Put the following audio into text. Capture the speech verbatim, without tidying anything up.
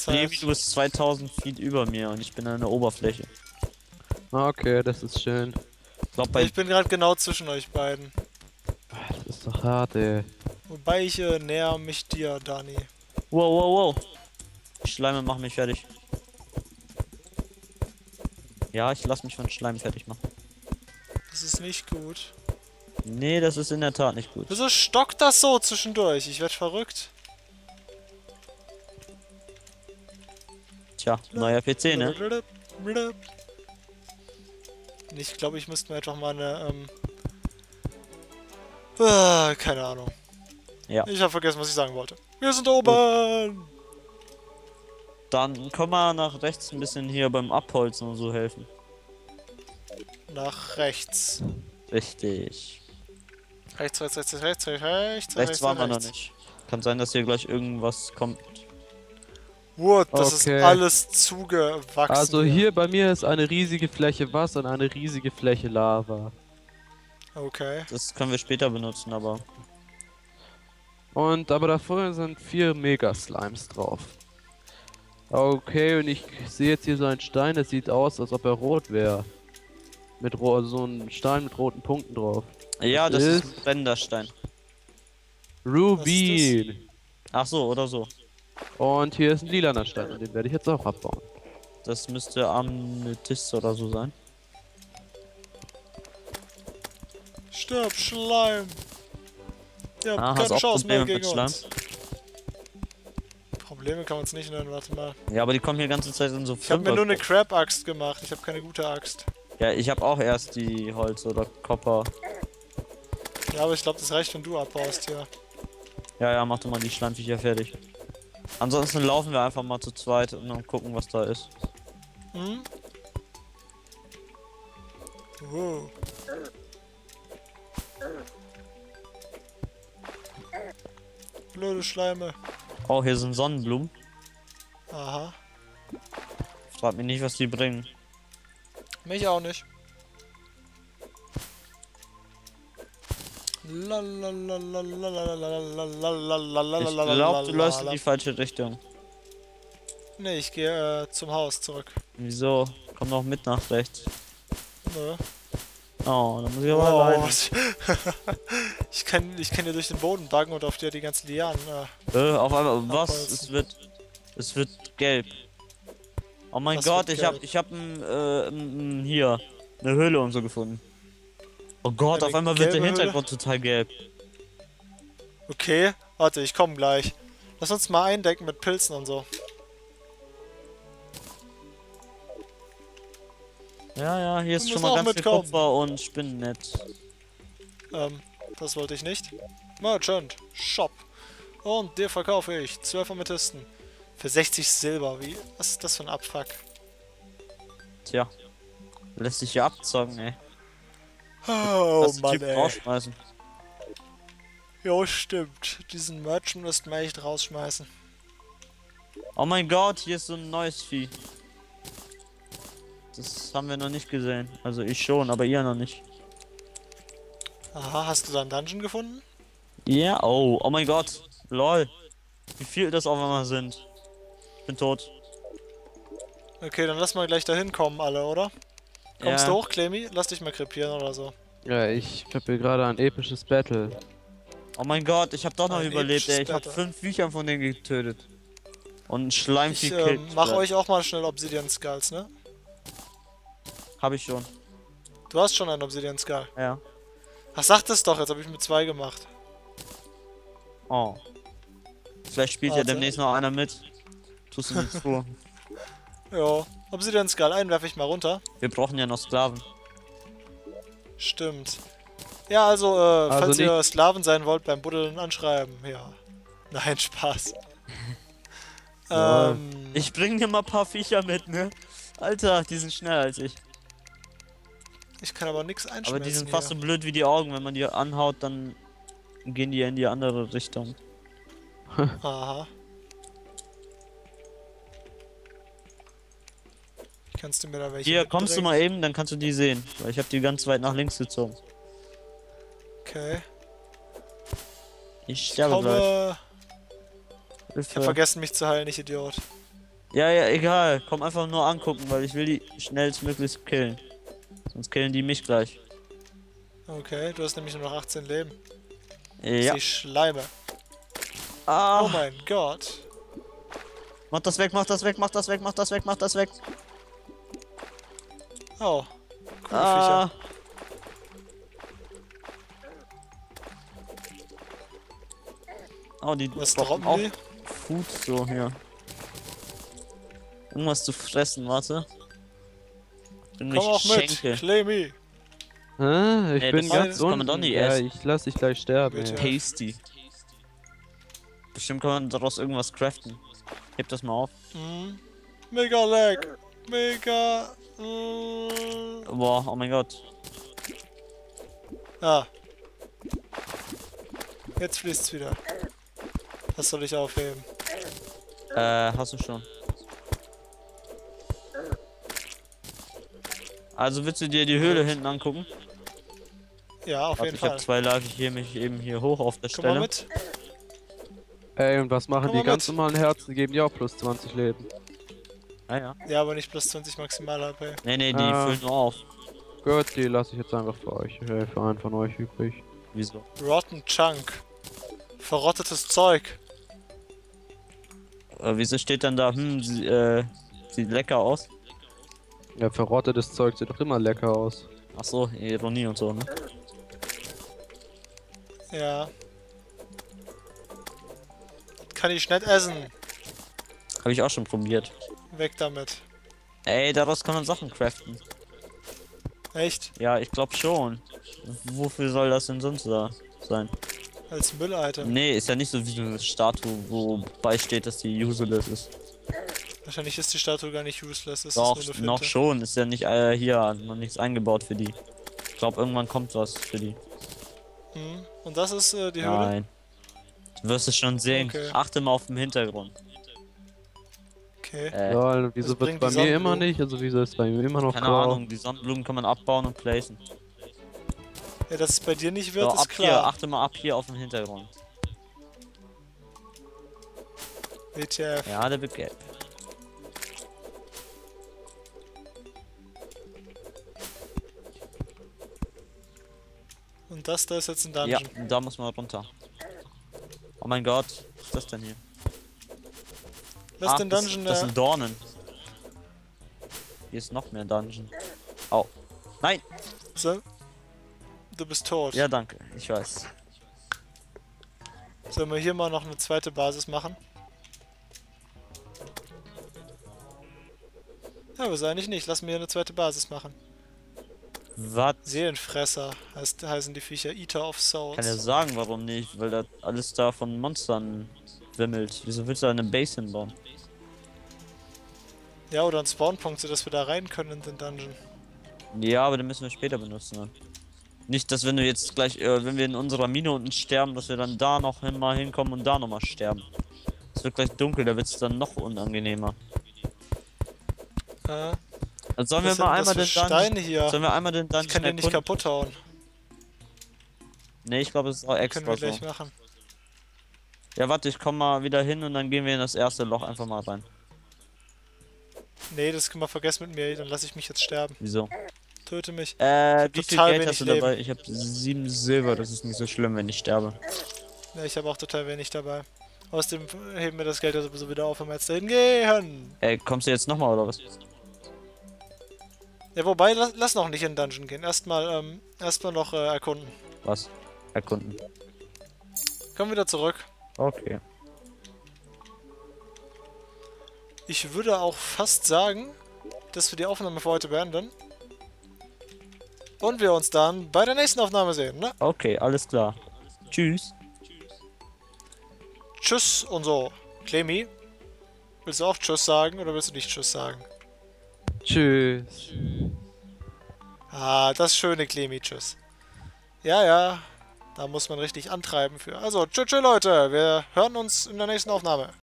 Das Baby, heißt, du bist zweitausend Feet über mir und ich bin an der Oberfläche. Okay, das ist schön. Ich glaube bei... ich bin gerade genau zwischen euch beiden. Das ist doch hart, ey. Wobei ich äh, näher mich dir, Dani. Wow, wow, wow. Die Schleime machen mich fertig. Ja, ich lass mich von Schleim fertig machen. Das ist nicht gut. Nee, das ist in der Tat nicht gut. Wieso stockt das so zwischendurch? Ich werd verrückt. Tja, neuer P C, ne? Ich glaube, ich müsste mir einfach mal eine, ähm... Ah, keine Ahnung. Ja. Ich habe vergessen, was ich sagen wollte. Wir sind oben! Dann können wir nach rechts ein bisschen hier beim Abholzen und so helfen. Nach rechts. Richtig. Rechts, rechts, rechts, rechts, rechts, rechts, Rechts waren wir noch rechts. nicht. Kann sein, dass hier gleich irgendwas kommt. What, das Okay. ist alles zugewachsen. Also hier bei mir ist eine riesige Fläche Wasser und eine riesige Fläche Lava. Okay. Das können wir später benutzen, aber... Und aber davor sind vier Mega-Slimes drauf. Okay, und ich sehe jetzt hier so einen Stein, der sieht aus, als ob er rot wäre. Mit ro so ein Stein mit roten Punkten drauf. Ja, Das das ist ist- ein Brenderstein. Rubin! Ach so, oder so. Und hier ist ein lilaner Stein und den werde ich jetzt auch abbauen. Das müsste Amethyst oder so sein. Stirb, Schleim! Ihr habt Ah, hast keine auch Chance mehr Probleme mit gegen Schleim? uns. Probleme kann man es nicht nennen, warte mal. Ja, aber die kommen hier die ganze Zeit in so Ich habe mir nur eine Fünfer- Crab-Axt gemacht, ich habe keine gute Axt. Ja, ich habe auch erst die Holz oder Copper. Ja, aber ich glaube, das reicht, wenn du abbaust hier. Ja, ja, mach doch mal die Schleimviecher fertig. Ansonsten laufen wir einfach mal zu zweit und dann gucken, was da ist. Hm? Wow. Blöde Schleime. Oh, hier sind Sonnenblumen. Aha. Frag mich nicht, was die bringen. Mich auch nicht. Ich glaube, du läufst in die falsche Richtung. Nee, ich gehe äh, zum Haus zurück. Wieso? Komm doch mit nach rechts. Nö. Oh, dann muss ich aber Oh, alleine. was- ich kann ich kann hier durch den Boden baggen und auf dir die ganzen Lianen. Äh, Äh, auf einmal, was? Abholzen. Es wird, es wird gelb. Oh mein Was Gott, wird ich hab, gelb? ich hab ein, äh, ein, ein, hier eine Höhle und so gefunden. Oh Gott, Eine auf einmal wird der gelbe Hintergrund total gelb. okay, warte, ich komme gleich. Lass uns mal eindecken mit Pilzen und so. Ja, ja, hier ist Du schon musst mal auch ganz viel mitkommen. Kupfer und Spinnennetz. Ähm, das wollte ich nicht. Merchant, Shop. Und dir verkaufe ich zwölf Amethysten. Für sechzig Silber. Wie? Was ist das für ein Abfuck? Tja, lässt sich ja abzocken, ey. Oh Lass den Mann, Typ ey. rausschmeißen. Jo, stimmt. Diesen Merchant müssten wir echt rausschmeißen. Oh mein Gott, hier ist so ein neues Vieh. Das haben wir noch nicht gesehen. Also ich schon, aber ihr noch nicht. Aha, hast du da einen Dungeon gefunden? Ja, oh, oh mein Gott. Lol. Wie viel das auf einmal sind. Ich bin tot. Okay, dann lass mal gleich dahin kommen alle, oder? Kommst Ja. du hoch, Clemmy? Lass dich mal krepieren oder so. Ja, ich habe hier gerade ein episches Battle. Oh mein Gott, ich habe doch noch Ein überlebt, ey. Ich episches habe Battle. fünf Viecher von denen getötet. Und ein Schleimvieh Ich killt. ähm, mach euch auch mal schnell Obsidian Skulls, ne? Hab ich schon. Du hast schon einen Obsidian Skull. Ja. Ach, sag das doch, jetzt habe ich mir zwei gemacht. Oh. Vielleicht spielt ja Warte. demnächst noch einer mit. Tust du nichts vor. Jo, Obsidian Skull, einen werfe ich mal runter. Wir brauchen ja noch Sklaven. Stimmt. Ja, also, äh, Also falls ihr nicht- Sklaven sein wollt, beim Buddeln anschreiben. Ja. Nein, Spaß. Ja. ähm, Ich bring dir mal ein paar Viecher mit, ne? Alter, die sind schneller als ich. ich kann aber nichts einschmelzen. Aber die sind fast so hier. blöd wie die Augen. Wenn man die anhaut, dann gehen die in die andere Richtung. Aha. Kannst du mir da welche Hier, kommst du mitbringen? mal eben, dann kannst du die sehen. Weil ich habe die ganz weit nach links gezogen. Okay. Ich Ich sterbe gleich. komme. Ich hab Hilfe. vergessen, mich zu heilen, ich Idiot. Ja, ja, egal. Komm einfach nur angucken, weil ich will die schnellstmöglichst killen. Sonst killen die mich gleich. Okay, du hast nämlich nur noch achtzehn Leben. Ja. Sie Schleime. Ah, Oh mein Gott. mach das weg, mach das weg, mach das weg, mach das weg, mach das weg. Oh. Coole Ah. Viecher. Oh, die Was brauchen droppen auch die? Food so hier. Irgendwas zu fressen, warte. Bin Komm auch mit. Schenkel. Claim me. Hä? Ich Nee, bin das- ganz das kann man unten. doch nicht ja, essen. ich lass dich gleich sterben. Bitte. ey. Tasty. Bestimmt kann man daraus irgendwas craften. Heb das mal auf. Mhm. Mega lag. Mega. Mm. Boah, oh mein Gott. Ah. Jetzt fließt's wieder. Das soll ich aufheben. Äh, hast du schon. Also willst du dir die Höhle hinten angucken? Ja, auf Warte, jeden ich habe Fall. zwei Live, ich hier mich eben hier hoch auf der Komm mal Stelle. mit. Ey, und was machen Komm die mal ganz mit. normalen Herzen? Die geben die auch plus zwanzig Leben. Ah ja. Ja, aber nicht plus zwanzig maximal H P. Nee, nee, die Ah. füllen nur auf. Gut, die lasse ich jetzt einfach für euch. äh, Für einen von euch übrig. Wieso? Rotten Chunk. Verrottetes Zeug. Äh, wieso steht dann da, hm, sie, äh, sieht lecker aus? Ja, verrottetes Zeug sieht doch immer lecker aus. Ach so, Ironie und so, ne? Ja. Kann ich nicht essen. Habe ich auch schon probiert. Weg damit. Ey, daraus kann man Sachen craften. Echt? Ja, ich glaube schon. Wofür soll das denn sonst da sein? Als Müllitem. Nee, ist ja nicht so wie eine Statue, wobei steht, dass die useless ist. Wahrscheinlich ist die Statue gar nicht useless. Ist Doch, das nur eine noch Finte. schon. Ist ja nicht äh, hier noch nichts eingebaut für die. Ich glaube, irgendwann kommt was für die. Hm. Und das ist äh, die Höhle? Nein. Du wirst es schon sehen. Okay. Achte mal auf den Hintergrund. Okay. Äh, Ja, wieso das wird's bringt bei die mir immer Sonnenblumen. nicht? Also wieso ist bei mir immer noch keine grau? Ahnung, die Sonnenblumen kann man abbauen und placen. Ja, dass es bei dir nicht wird, So, ist ab hier, klar. achte mal ab hier auf den Hintergrund. W T F. Ja, der wird gelb. Und das da ist jetzt ein Ja, Dungeon. da muss man runter. Oh mein Gott, was ist das denn hier? Lass Ach, den das- Dungeon Das da. sind Dornen. Hier ist noch mehr Dungeon. Au. Nein! So. Du bist tot. Ja, danke. Ich weiß. Sollen wir hier mal noch eine zweite Basis machen? Ja, wieso eigentlich nicht? Lass mir hier eine zweite Basis machen. Was? Seelenfresser heißt, heißen die Viecher. Eater of Souls. Kann ja sagen, warum nicht, weil da alles da von Monstern wimmelt. Wieso willst du da eine Base hinbauen? Ja, oder ein Spawnpunkt, sodass wir da rein können in den Dungeon. Ja, aber den müssen wir später benutzen dann. Nicht, dass wenn du jetzt gleich, äh, wenn wir in unserer Mine unten sterben, dass wir dann da noch hin, mal hinkommen und da nochmal sterben. Es wird gleich dunkel, da wird es dann noch unangenehmer. Äh, Also sollen was wir mal sind einmal das den für Dungeon... Steine hier? Sollen wir einmal den Dungeon Ich kann den nicht erkunden? kaputt hauen. Nee, ich glaube, es ist auch Können extra wir so. gleich machen. Ja, warte, ich komm mal wieder hin und dann gehen wir in das erste Loch einfach mal rein. Nee, das können wir vergessen mit mir, dann lasse ich mich jetzt sterben. Wieso? Töte mich. Äh, wie viel total Geld wenig hast du Leben. dabei? Ich habe sieben Silber, das ist nicht so schlimm, wenn ich sterbe. Ja, ich habe auch total wenig dabei. Außerdem heben wir das Geld ja sowieso wieder auf, wenn wir jetzt dahin gehen. Ey, kommst du jetzt nochmal oder was? Ja, wobei, lass, lass noch nicht in den Dungeon gehen. Erstmal, ähm, erstmal noch äh, erkunden. Was? Erkunden. Komm wieder zurück. Okay. Ich würde auch fast sagen, dass wir die Aufnahme für heute beenden. Und wir uns dann bei der nächsten Aufnahme sehen, ne? Okay, alles klar. Tschüss. Tschüss und so. Clemi, willst du auch Tschüss sagen oder willst du nicht Tschüss sagen? Tschüss. Ah, das schöne Clemi, Tschüss. Ja, ja, da muss man richtig antreiben für. Also, tschüss, tschüss, Leute, wir hören uns in der nächsten Aufnahme.